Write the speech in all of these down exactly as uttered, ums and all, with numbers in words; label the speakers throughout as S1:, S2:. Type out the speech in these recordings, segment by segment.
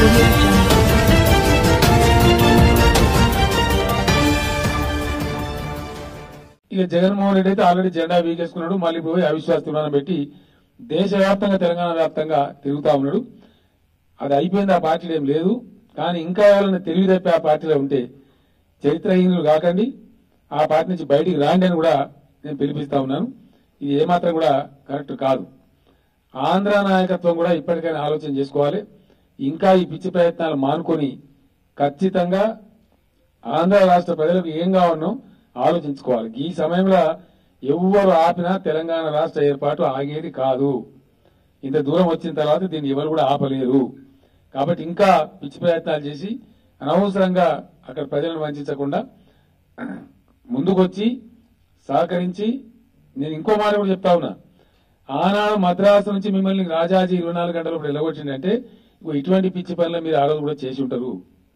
S1: ఇక జగన్మోహన్ రెడ్డి అయితే ఆల్రెడీ జెండా వీకేసుకున్నాడు. మళ్ళీ పోయి అవిశ్వాస తీర్మానం పెట్టి దేశవ్యాప్తంగా తెలంగాణ వ్యాప్తంగా తిరుగుతా ఉన్నాడు. అది అయిపోయింది, ఆ పార్టీలో ఏం లేదు. కానీ ఇంకా ఎవరైనా తెలివి తప్పి ఆ పార్టీలో ఉంటే చరిత్రహీనులు కాకండి, ఆ పార్టీ నుంచి బయటికి రాండి అని కూడా నేను పిలిపిస్తా ఉన్నాను. ఇది ఏమాత్రం కూడా కరెక్ట్ కాదు. ఆంధ్ర నాయకత్వం కూడా ఇప్పటికైనా ఆలోచన చేసుకోవాలి. ఇంకా ఈ పిచ్చి ప్రయత్నాలు మానుకొని ఖచ్చితంగా ఆంధ్ర రాష్ట్ర ప్రజలకు ఏం కావాలనో ఆలోచించుకోవాలి. ఈ సమయంలో ఎవ్వరు ఆపినా తెలంగాణ రాష్ట్ర ఏర్పాటు ఆగేది కాదు. ఇంత దూరం వచ్చిన తర్వాత దీన్ని ఎవరు కూడా ఆపలేరు. కాబట్టి ఇంకా పిచ్చి ప్రయత్నాలు చేసి అనవసరంగా అక్కడ ప్రజలను వంచకుండా ముందుకొచ్చి సహకరించి, నేను ఇంకో మాట కూడా చెప్తా ఉన్నా, ఆనాడు మద్రాసు నుంచి మిమ్మల్ని రాజాజీ ఇరవై నాలుగు గంటలు వెళ్ళగొట్టిందంటే ఇటువంటి పిచ్చి పనులు మీరు ఆ రోజు కూడా చేసి ఉంటారు.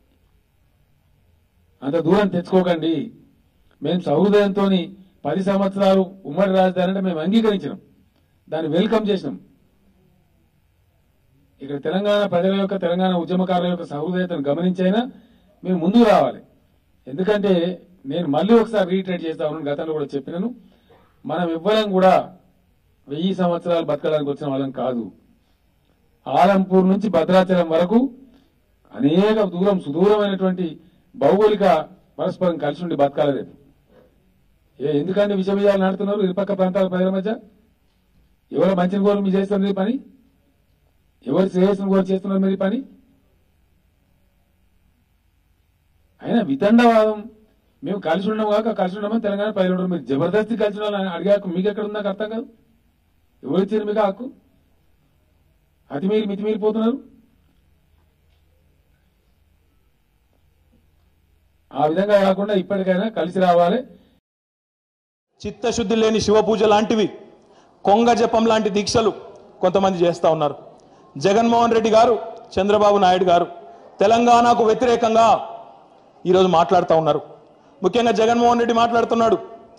S1: అంత దూరం తెచ్చుకోకండి. మేము సహృదయంతో పది సంవత్సరాలు ఉమ్మడి రాజధాని అంటే మేము అంగీకరించినాం, దాన్ని వెల్కమ్ చేసినాం. ఇక్కడ తెలంగాణ ప్రజల యొక్క, తెలంగాణ ఉద్యమకారుల యొక్క సహృదయతను గమనించైనా మేము ముందుకు రావాలి. ఎందుకంటే నేను మళ్ళీ ఒకసారి రీట్రేట్ చేస్తా ఉన్నాను, గతంలో కూడా చెప్పినాను, మనం ఇవ్వడం కూడా వెయ్యి సంవత్సరాలు బతకడానికి వచ్చిన వాళ్ళం కాదు. ఆలంపూర్ నుంచి భద్రాచలం వరకు అనేక దూరం సుదూరమైనటువంటి భౌగోళిక పరస్పరం కలిసి ఉండి బతకాలి రేపు. ఏ ఎందుకంటే విష విజయాలు నడుతున్నారు ఇరుపక్క ప్రాంతాల ప్రజల మధ్య? ఎవరు మంచిని కోరు మీరు చేస్తున్నారు ఈ పని? ఎవరు శ్రేయస్సును కోరు చేస్తున్నారు మీరు ఈ పని? అయినా వితండవాదం, మేము కలిసి ఉన్నాం కాక కలిసి ఉన్నామని తెలంగాణ ప్రజలు ఉండరు. మీరు జబర్దస్తి కలిసి ఉండాలని అడిగాక మీకు ఎక్కడ ఉందా అర్థం కాదు. ఎవరు ఇచ్చారు మీకు హక్కు? అతి మీరు మితిమీరిపోతున్నారు. ఆ విధంగా కాకుండా ఇప్పటికైనా కలిసి రావాలి.
S2: చిత్తశుద్ధి లేని శివ పూజ లాంటివి, కొంగ జపం లాంటి దీక్షలు కొంతమంది చేస్తూ ఉన్నారు. జగన్మోహన్ రెడ్డి గారు, చంద్రబాబు నాయుడు గారు తెలంగాణకు వ్యతిరేకంగా ఈరోజు మాట్లాడుతూ ఉన్నారు. ముఖ్యంగా జగన్మోహన్ రెడ్డి మాట్లాడుతున్నాడు,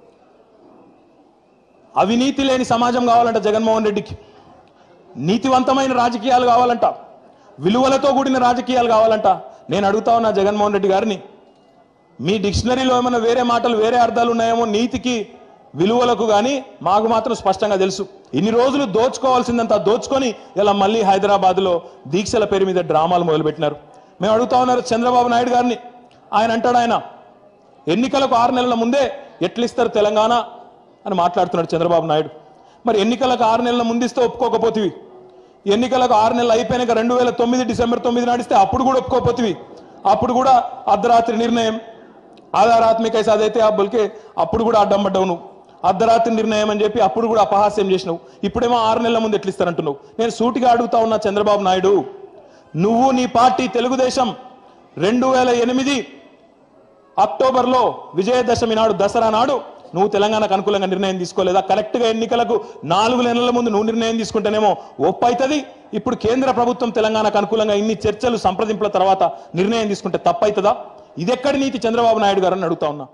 S2: అవినీతి లేని సమాజం కావాలంట జగన్మోహన్ రెడ్డికి, నీతివంతమైన రాజకీయాలు కావాలంట, విలువలతో కూడిన రాజకీయాలు కావాలంట. నేను అడుగుతా ఉన్నా జగన్మోహన్ రెడ్డి గారిని, మీ డిక్షనరీలో ఏమైనా వేరే మాటలు వేరే అర్థాలు ఉన్నాయేమో నీతికి విలువలకు, కానీ మాకు మాత్రం స్పష్టంగా తెలుసు. ఇన్ని రోజులు దోచుకోవాల్సిందంతా దోచుకొని ఇలా మళ్ళీ హైదరాబాద్లో దీక్షల పేరు మీద డ్రామాలు మొదలుపెట్టినారు. మేము అడుగుతా ఉన్నారు చంద్రబాబు నాయుడు గారిని, ఆయన అంటాడు, ఆయన ఎన్నికలకు ఆరు నెలల ముందే ఎట్లిస్తారు తెలంగాణ అని మాట్లాడుతున్నాడు చంద్రబాబు నాయుడు. మరి ఎన్నికలకు ఆరు నెలల ముందిస్తే ఒప్పుకోకపోతివి, ఎన్నికలకు ఆరు నెలలు అయిపోయినాక రెండు వేల తొమ్మిది డిసెంబర్ తొమ్మిది నాడిస్తే అప్పుడు కూడా ఒప్పుకోకపోతివి, అప్పుడు కూడా అర్ధరాత్రి నిర్ణయం ఆధారాత్మిక అదైతే ఆ బొలికే అప్పుడు కూడా అడ్డం పడ్డావు నువ్వు, అర్ధరాత్రి నిర్ణయం అని చెప్పి అప్పుడు కూడా అపహాస్యం చేసినావు. ఇప్పుడేమో ఆరు నెలల ముందు ఎట్లిస్తారంటున్నావు. నేను సూటిగా అడుగుతా ఉన్నా చంద్రబాబు నాయుడు, నువ్వు నీ పార్టీ తెలుగుదేశం రెండు వేల ఎనిమిది అక్టోబర్లో విజయదశమి నాడు, దసరా నాడు నువ్వు తెలంగాణకు అనుకూలంగా నిర్ణయం తీసుకోలేదా? కరెక్ట్గా ఎన్నికలకు నాలుగు నెలల ముందు నువ్వు నిర్ణయం తీసుకుంటేనేమో ఒప్పు అవుతుంది. ఇప్పుడు కేంద్ర ప్రభుత్వం తెలంగాణకు అనుకూలంగా ఇన్ని చర్చలు సంప్రదింపుల తర్వాత నిర్ణయం తీసుకుంటే తప్పవుతుందా? ఇదెక్కడి నీతి చంద్రబాబు నాయుడు గారు అని అడుగుతా ఉన్నా.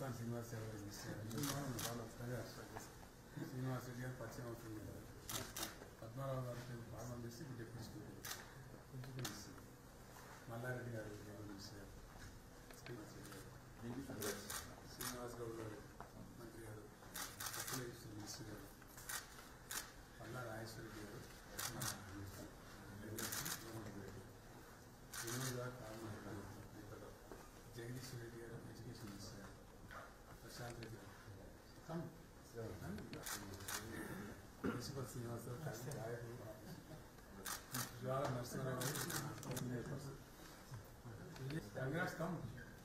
S3: మస్తాన్ శ్రీనివాస్ గారు శ్రీనివాస్ రెడ్డి గారు పరిచయం అవుతుంది కదా, పద్మారావు గారికి ప్రారంభం చేసి ఇప్పుడు డిప్యూటీ స్పీకర్ మల్లారెడ్డి గారు మినిస్టర్ శ్రీనివాస్ రెడ్డి గారు, శ్రీనివాస్ గౌడ్ గారు మంత్రి గారు, అఖిలేష్ మినిస్టర్ గారు, పల్లా రాజేశ్వరరెడ్డి గారు, వినోద్ గారు కారణం, జగదీశ్వర్ రెడ్డి గారు ఎడ్యుకేషన్ మినిస్టర్ గారు, ప్రశాంత్ రెడ్డి గారు, ప్రిన్సిపల్ శ్రీనివాసరావు గాయకులు, జ్వాల నరసింహరావు గారు congrats come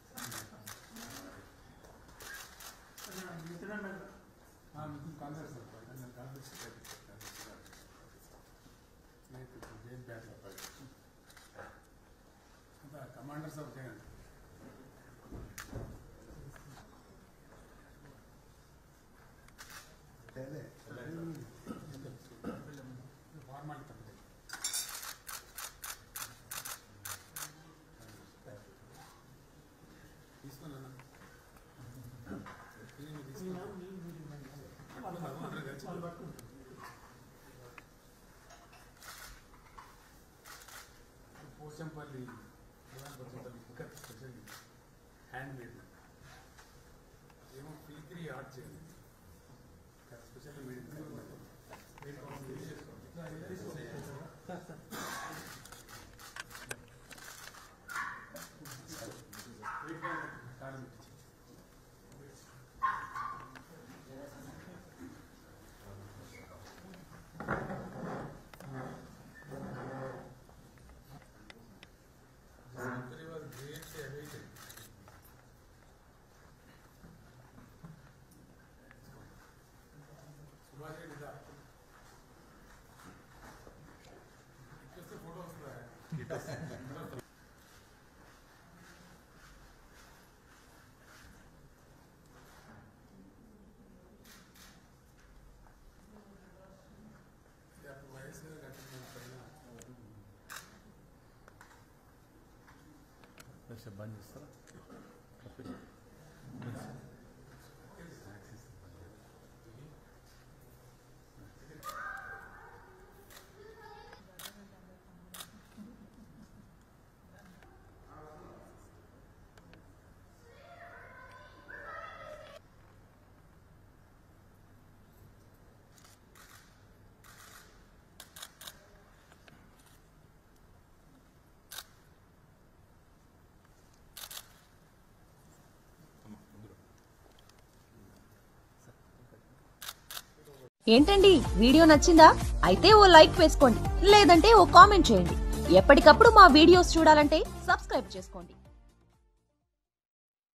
S3: Congress commanders of Jagan formality తప్పదు తీసుకున్నా పోచంపల్లి స్పెషల్ హ్యాండ్ మేడ్ ఏమో ఫిలిగ్రీ ఆర్ట్ చేయాలి స్పెషల్ మేడ్ फोटो वैसे बंद చేస్తారా
S4: ఏంటండి వీడియో నచ్చిందా? అయితే ఓ లైక్ వేసుకోండి, లేదంటే ఓ కామెంట్ చేయండి. ఎప్పటికప్పుడు మా వీడియోస్ చూడాలంటే సబ్స్క్రైబ్ చేసుకోండి.